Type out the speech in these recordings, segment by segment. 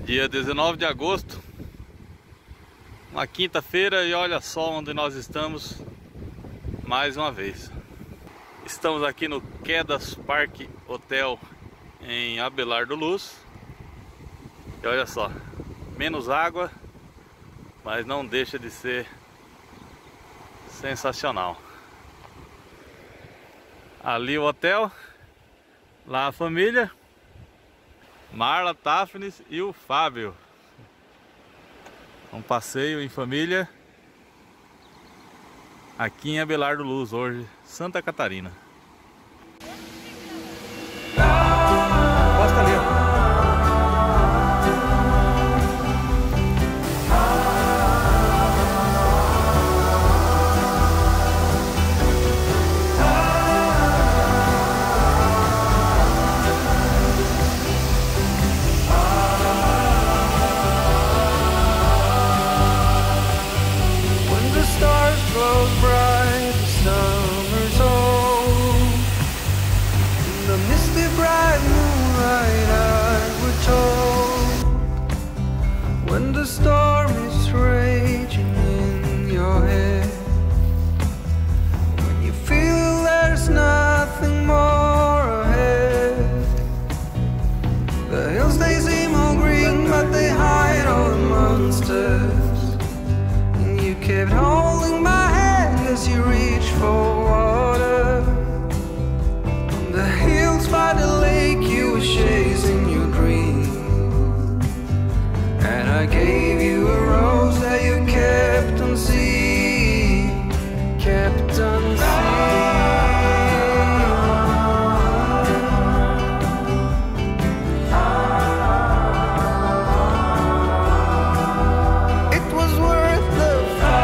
Dia 19 de agosto, uma quinta-feira, e olha só onde nós estamos mais uma vez. Estamos aqui no Quedas Park Hotel em Abelardo Luz. E olha só, menos água, mas não deixa de ser sensacional. Ali o hotel, lá a família, Marla, Tafnis e o Fábio. Um passeio em família aqui em Abelardo Luz, hoje, Santa Catarina. Posta ali, ó. When the storm is raging in your head, when you feel there's nothing more ahead, the hills they seem all green but they hide all the monsters, and you kept holding my hand as you reached for water. On the hills by the lake you were chasing your dream, and I gave you a rose that you kept on seeing, kept on seeing. It was worth the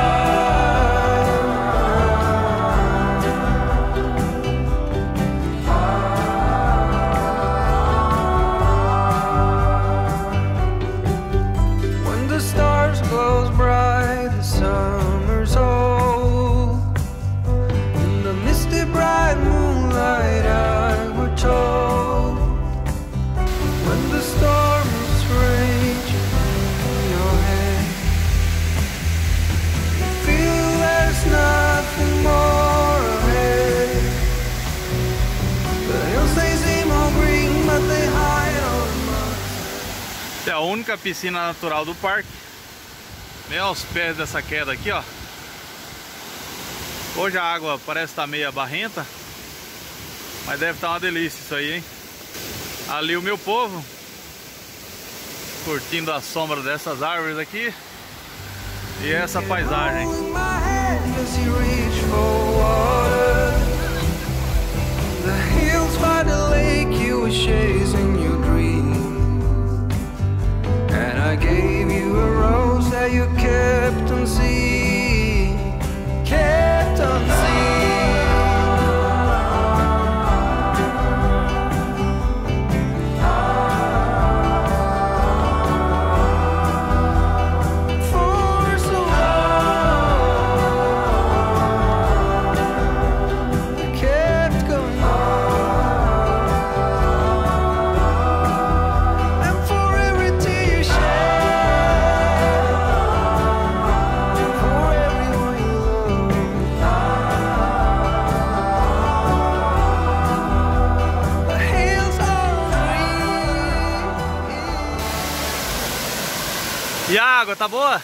É a única piscina natural do parque, bem aos pés dessa queda aqui, ó. Hoje a água parece estar meio barrenta, mas deve estar uma delícia isso aí, hein? Ali o meu povo curtindo a sombra dessas árvores aqui e essa paisagem. And I gave you a rose that you kept on seeing, kept on seeing. For so long, I kept going on. E a água tá boa?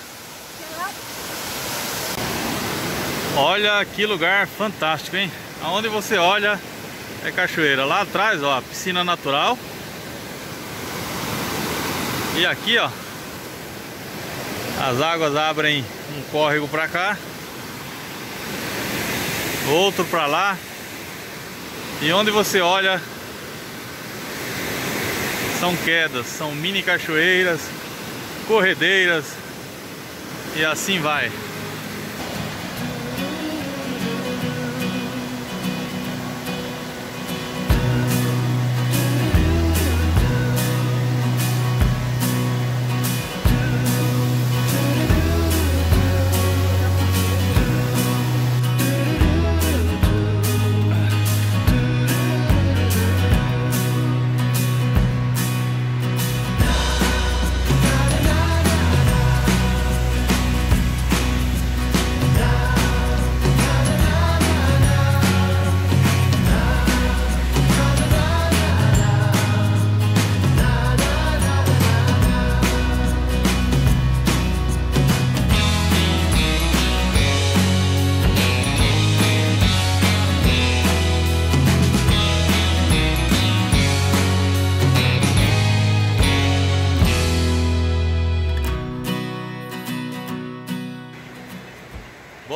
Olha que lugar fantástico, hein? Aonde você olha é cachoeira. Lá atrás, ó, piscina natural. E aqui, ó, as águas abrem um córrego pra cá, outro pra lá. E onde você olha são quedas, são mini cachoeiras, corredeiras, e assim vai.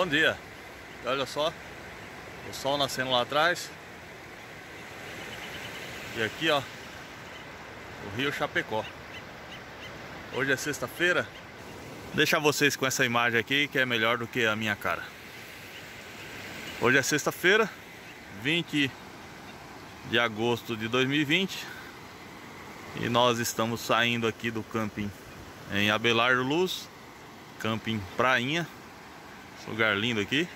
Bom dia. Olha só, o sol nascendo lá atrás. E aqui, ó, o rio Chapecó. Hoje é sexta-feira. Deixar vocês com essa imagem aqui, que é melhor do que a minha cara. Hoje é sexta-feira, 20 de agosto de 2020. E nós estamos saindo aqui do camping em Abelardo Luz, camping Prainha, lugar lindo aqui.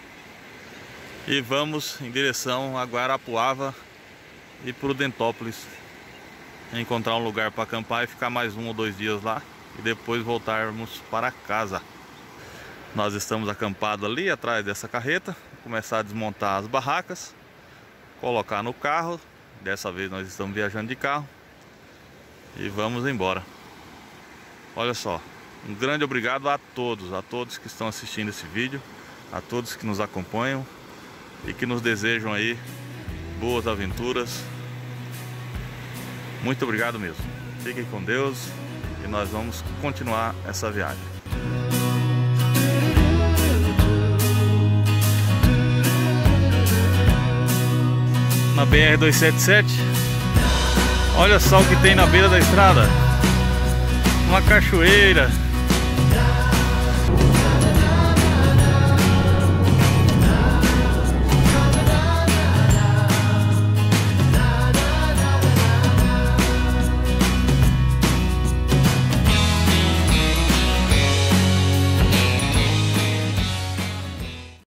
E vamos em direção a Guarapuava e Prudentópolis, encontrar um lugar para acampar e ficar mais 1 ou 2 dias lá e depois voltarmos para casa. Nós estamos acampados ali atrás dessa carreta. Vou começar a desmontar as barracas, colocar no carro. Dessa vez nós estamos viajando de carro e vamos embora. Olha só, um grande obrigado a todos que estão assistindo esse vídeo, a todos que nos acompanham e que nos desejam aí boas aventuras. Muito obrigado mesmo. Fiquem com Deus e nós vamos continuar essa viagem. Na BR-277, olha só o que tem na beira da estrada. Uma cachoeira,